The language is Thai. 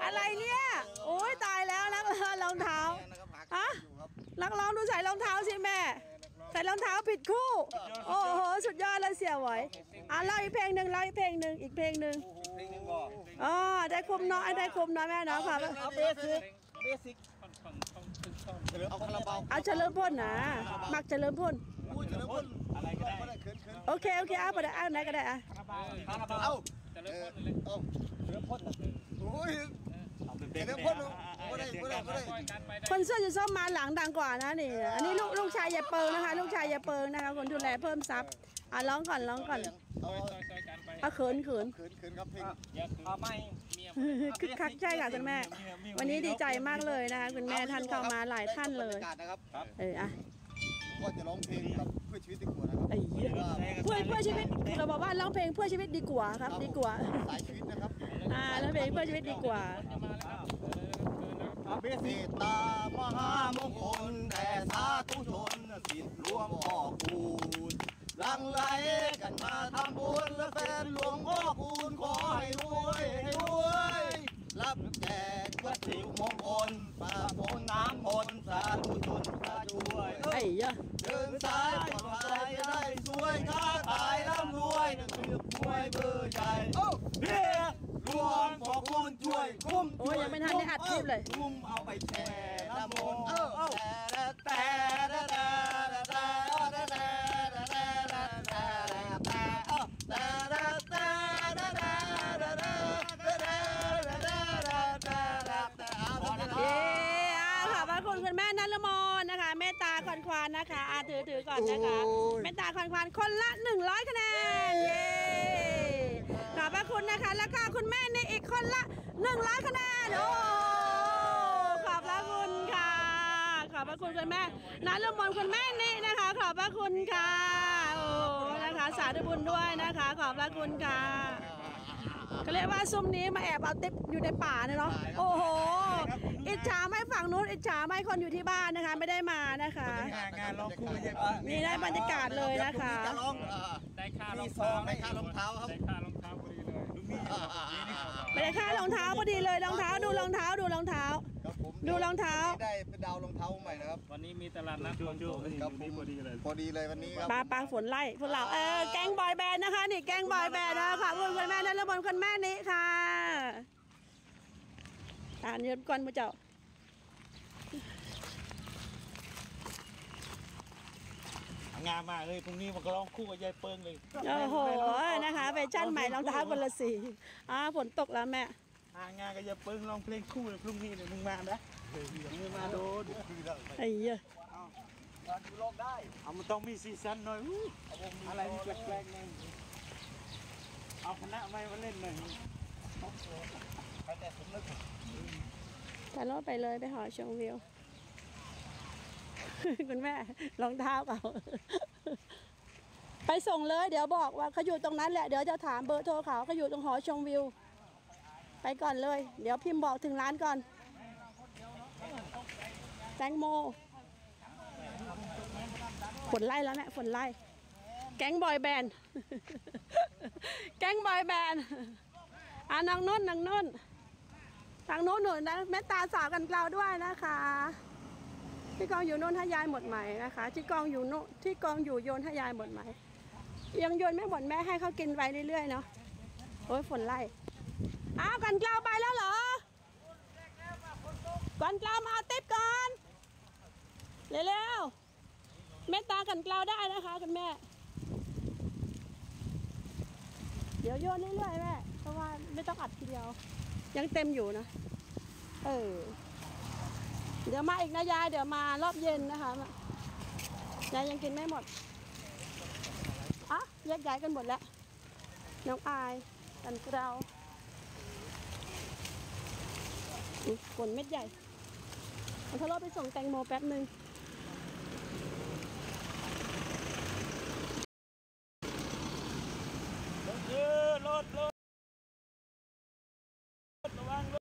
อะไรเนี่ยโอ้ยตายแล้วนักรองเท้าฮะนักร้องดูใส่รองเท้าสิแม่ใส่รองเท้าผิดคู่โอ้โหสุดยอดเลยเสี่ยวไหวเล่าอีกเพลงหนึ่งเล่าอีกเพลงหนึ่งอีกเพลงหนึ่งอ๋อได้คุมน้อยได้คุมน้อยแม่เนาะค่ะเบสิกเอาเฉลิมพลนะมักเฉลิมพลอะไรก็ได้โอเคเอาไปได้ไหนก็ได้เอาเฉลิมพลโอ้ยเฉลิมพลคนเสื้อจะส้มมาหลังดังกว่านะนี่อันนี้ลูกชายยายเปิงนะคะลูกชายยายเปิงนะคะคนดูแลเพิ่มทรัพย์ร้องก่อนเขินครับเพลงไม่คือคักใช่ค่ะคุณแม่วันนี้ดีใจมากเลยนะคะคุณแม่ท่านเข้ามาหลายท่านเลยก็จะร้องเพลงกับเพื่อชีวิตดีกว่านะครับเพื่อชีวิตเราบอกว่าร้องเพลงเพื่อชีวิตดีกว่าครับดีกว่าสายชีวิตนะครับร้องเพลงเพื่อชีวิตดีกว่าเมตตามหามงคลแต่สาธุชนสิทธิ์หลวงพ่อคูณหลั่งไหลกันมาทำบุญและแฟนหลวงพ่อคูณขอให้รวยรับแจกวัตถุมงคลปาฝนน้ำมนต์สาธุชนพระช่วยเดินสายปลอดภัยจะได้สวยค้าขายร่ำรวยนั่นคือหวยเบอร์ใหญ่เรียกหลวงพ่อคูณช่วยคุ้มโอ้ยยังไม่ทันได้อัดคลิปเลยคุ้มเอาไปแช่น้ำมนต์คุณแม่นัลมนนะคะเมตตาคอนควานนะคะถือก่อนนะคะเมตตาคอนควานคนละ100คะแนนเย้ขอบพระคุณนะคะแล้วก็คุณแม่นี่อีกคนละ100คะแนนโอ้ขอบพระคุณค่ะขอบพระคุณคุณแม่นัลมนคุณแม่นี่นะคะขอบพระคุณค่ะโอ้นะคะสาธุบุญด้วยนะคะขอบพระคุณค่ะก็เรียกว่าซุ้มนี้มาแอบเอาติ๊บอยู่ในป่าเนี่ยเนาะโอ้โหอิจฉาไม่ฝั่งนู้นอิจฉาไม่คนอยู่ที่บ้านนะคะไม่ได้มานะคะงานร้องคู่นี่ได้บรรยากาศเลยนะคะได้ค่ารองเท้าได้ค่ารองเท้าครับได้ค่ารองเท้าพอดีเลยไม่ได้ค่ารองเท้าพอดีเลยรองเท้าดูรองเท้าดูรองเท้าได้เป็นดาวรองเท้าใหม่นะครับวันนี้มีตลาดนัดช่วงพอดีเลยวันนี้ครับปางฝนไล่พวกเราแก๊งบอยแบนด์นะคะนี่แก๊งบอยแบนด์นะคะคุณแม่นัลมนคุณแม่นี้ค่ะเยืนก่อนมาเจ้างามมากเลยพรุ่งนี้มันก็ร้องคู่กับยายเปิงเลยโอ้โหนะคะแฟชั่นใหม่รองเท้าคนละสีฝนตกแล้วแม่งานกับยายเปิงร้องเพลงคู่เลยพรุ่งนี้เนี่ยมึงมานะมึงมาโดนไอ้เหี้ยดูโลกได้มันต้องมีซีซั่นหน่อยอะไรแปลกๆหน่อยเอาคณะไม่มาเล่นหน่อยแต่สมนึกถ่ายรถไปเลยไปหอชมวิวคุณแม่รองเท้าเขาไปส่งเลยเดี๋ยวบอกว่าเขาอยู่ตรงนั้นแหละเดี๋ยวจะถามเบอร์โทรเขาอยู่ตรงหอชมวิวไปก่อนเลยเดี๋ยวพิมพ์บอกถึงร้านก่อนแตงโมฝนไล่แล้วแม่ฝนไล่แก๊งบอยแบนด์แก๊งบอยแบนด์นางนุ่นทางโน้นหนูนะแม่ตาสาวกันเกลาด้วยนะคะที่กองอยู่โน่นให้ยายหมดไหมนะคะที่กองอยู่โน่นที่กองอยู่โยนให้ยายหมดไหมยังโยนไม่หมดแม่ให้เขากินไปเรื่อยๆเนาะโอ้ยฝนไล่กันเกลาไปแล้วเหรอกันเกลามาเอาติ๊บก่อนเร็วๆแม่ตากันเกลาได้นะคะคุณแม่เดี๋ยวโยนเรื่อยๆแม่เพราะว่าไม่ต้องอัดทีเดียวยังเต็มอยู่นะเดี๋ยวมาอีกนะยายเดี๋ยวมารอบเย็นนะคะยายยังกินไม่หมดแยกย้ายกันหมดแล้วน้องอายกันเกลาฝนเม็ดใหญ่เอาทะเลาะไปส่งแตงโมแป๊บนึง